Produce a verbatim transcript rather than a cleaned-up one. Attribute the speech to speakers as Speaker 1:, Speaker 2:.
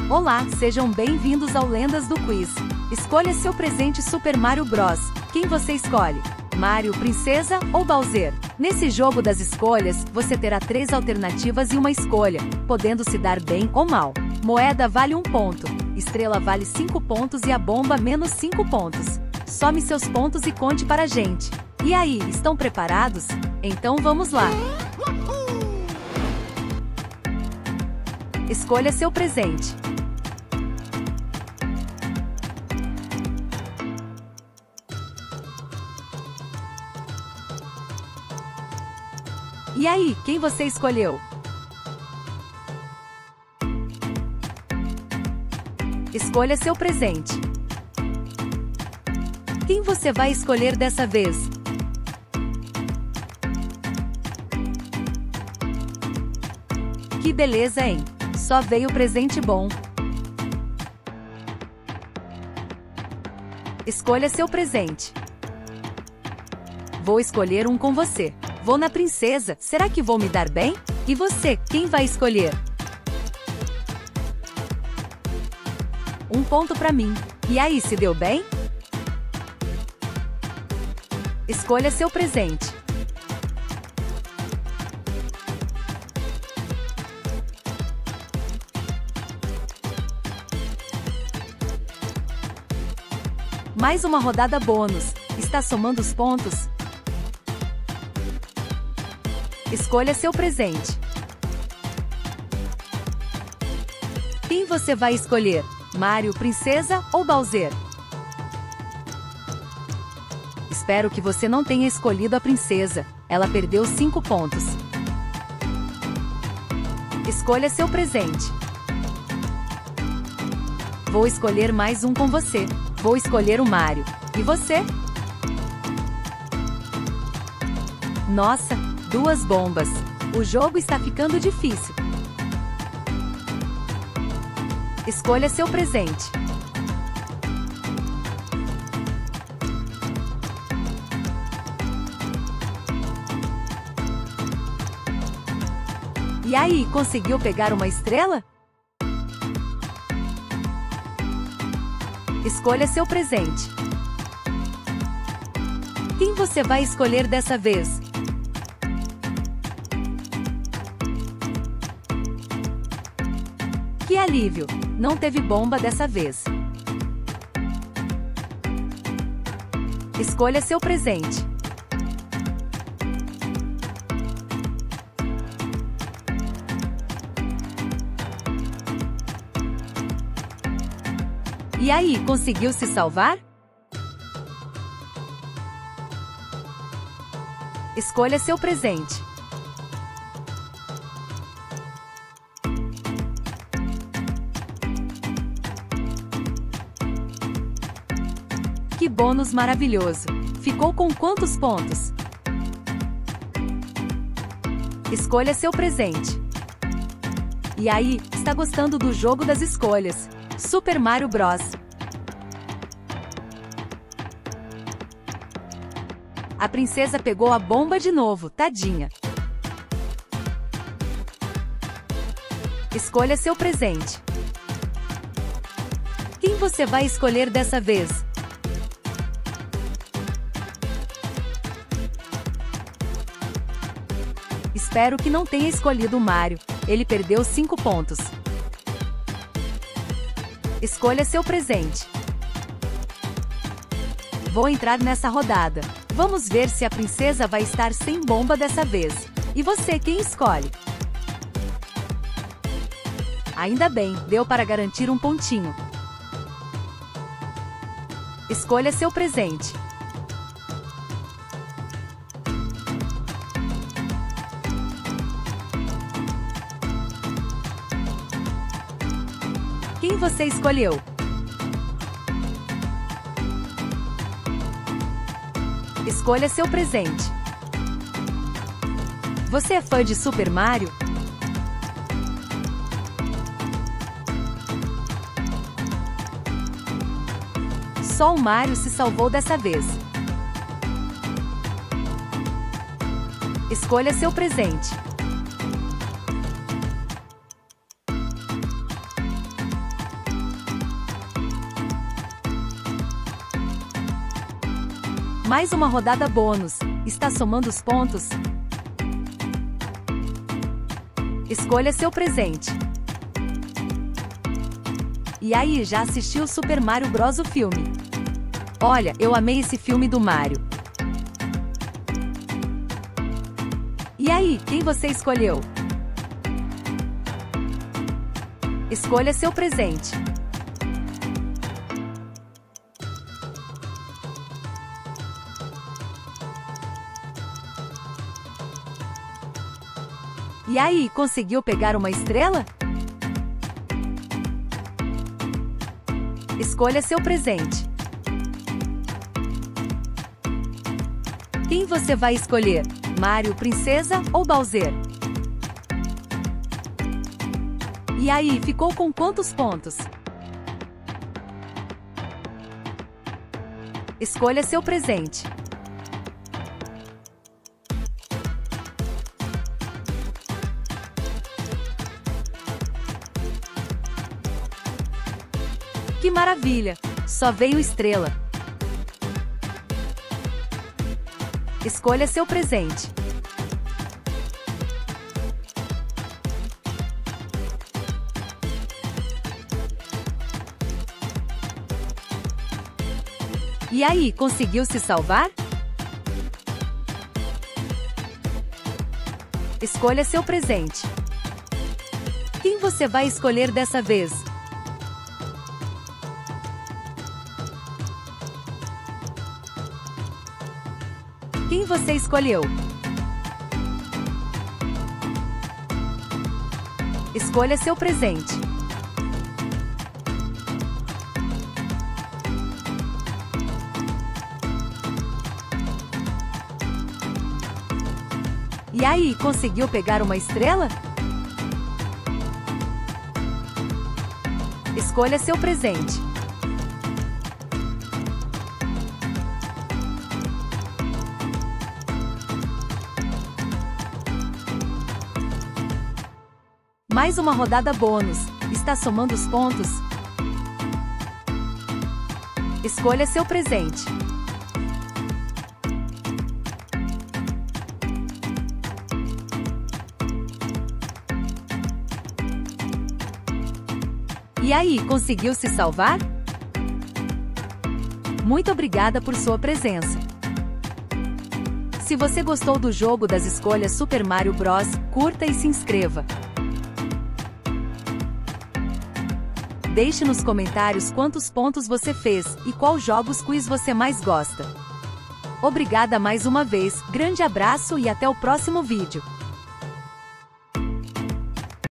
Speaker 1: Olá, sejam bem-vindos ao Lendas do Quiz. Escolha seu presente Super Mario Bros. Quem você escolhe? Mario, Princesa ou Bowser? Nesse jogo das escolhas, você terá três alternativas e uma escolha, podendo se dar bem ou mal. Moeda vale um ponto, estrela vale cinco pontos e a bomba menos cinco pontos. Some seus pontos e conte para a gente. E aí, estão preparados? Então vamos lá! Escolha seu presente. E aí, quem você escolheu? Escolha seu presente. Quem você vai escolher dessa vez? Que beleza, hein? Só veio presente bom. Escolha seu presente. Vou escolher um com você. Vou na princesa. Será que vou me dar bem? E você, quem vai escolher? Um ponto para mim. E aí, se deu bem? Escolha seu presente. Mais uma rodada bônus. Está somando os pontos? Escolha seu presente. Quem você vai escolher? Mario, Princesa ou Bowser? Espero que você não tenha escolhido a Princesa. Ela perdeu cinco pontos. Escolha seu presente. Vou escolher mais um com você. Vou escolher o Mario. E você? Nossa, duas bombas. O jogo está ficando difícil. Escolha seu presente. E aí, conseguiu pegar uma estrela? Escolha seu presente. Quem você vai escolher dessa vez? Que alívio! Não teve bomba dessa vez. Escolha seu presente. E aí, conseguiu se salvar? Escolha seu presente. Que bônus maravilhoso! Ficou com quantos pontos? Escolha seu presente. E aí, está gostando do jogo das escolhas? Super Mario Bros. A princesa pegou a bomba de novo, tadinha. Escolha seu presente. Quem você vai escolher dessa vez? Espero que não tenha escolhido o Mario. Ele perdeu cinco pontos. Escolha seu presente. Vou entrar nessa rodada. Vamos ver se a princesa vai estar sem bomba dessa vez. E você, quem escolhe? Ainda bem, deu para garantir um pontinho. Escolha seu presente. Quem você escolheu? Escolha seu presente. Você é fã de Super Mario? Só o Mario se salvou dessa vez. Escolha seu presente. Mais uma rodada bônus. Está somando os pontos? Escolha seu presente. E aí, já assistiu Super Mario Bros. O filme? Olha, eu amei esse filme do Mario. E aí, quem você escolheu? Escolha seu presente. E aí, conseguiu pegar uma estrela? Escolha seu presente. Quem você vai escolher? Mario, Princesa ou Bowser? E aí, ficou com quantos pontos? Escolha seu presente. Que maravilha! Só veio estrela. Escolha seu presente. E aí, conseguiu se salvar? Escolha seu presente. Quem você vai escolher dessa vez? Quem você escolheu? Escolha seu presente. E aí, conseguiu pegar uma estrela? Escolha seu presente. Mais uma rodada bônus. Está somando os pontos? Escolha seu presente. E aí, conseguiu se salvar? Muito obrigada por sua presença. Se você gostou do jogo das escolhas Super Mario Bros., curta e se inscreva. Deixe nos comentários quantos pontos você fez e qual jogos quiz você mais gosta. Obrigada mais uma vez, grande abraço e até o próximo vídeo.